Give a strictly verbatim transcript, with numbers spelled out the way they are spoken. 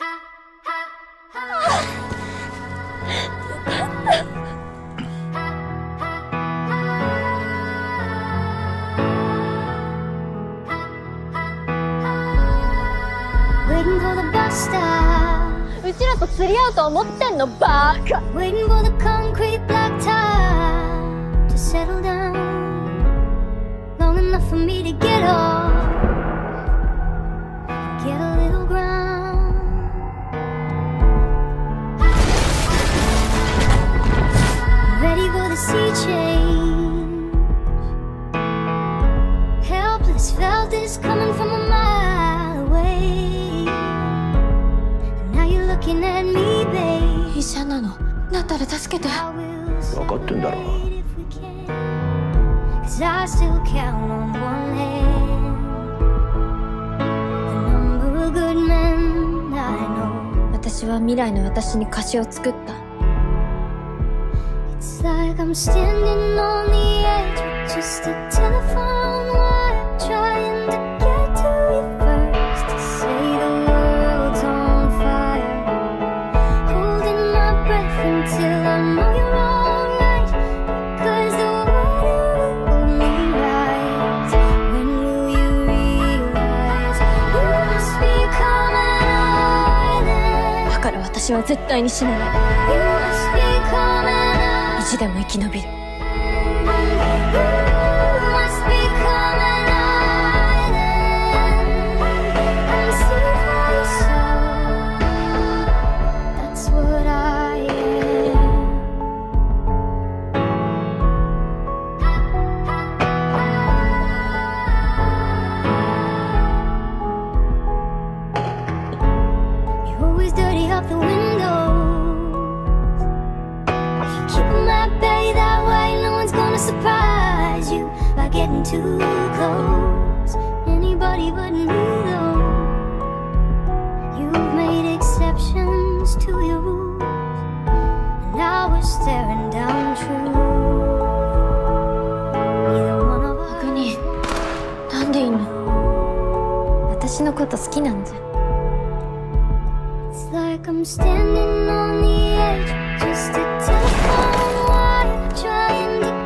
Waiting for the bus stop. うちらと釣り合うと思ってんのバカ。Waiting for the concrete blacktop to settle down long enough for me to get off, get a little ground. Ready for the sea change. Helpless, felt this coming from a mile away. Now you're looking at me, babe. 医者なの。だったら助けて。 分かってんだろ。 Cause I still count on one hand the number of good men I know. 私は未来の私に歌詞を作った。 It's like I'm standing on the edge with just a telephone wire, trying to get to you first to say the world's on fire, holding my breath until I know you're alright, because the water will only rise. When will you realize you must become an island? だから私は絶対に死なない。 You must become an island. 意地でも生き延びる。 You must become an island and see for yourself. That's what I am. You always dirty up the windows. If you keep 'em at bay that way, no one's gonna surprise you by getting too close. Anybody but me, though. You've made exceptions to your rules, and now we're staring down truth. Neither one of us. アグニ、なんでいんの？私のこと好きなんじゃ。 It's like I'm standing on the edge, just a telephone wire, trying to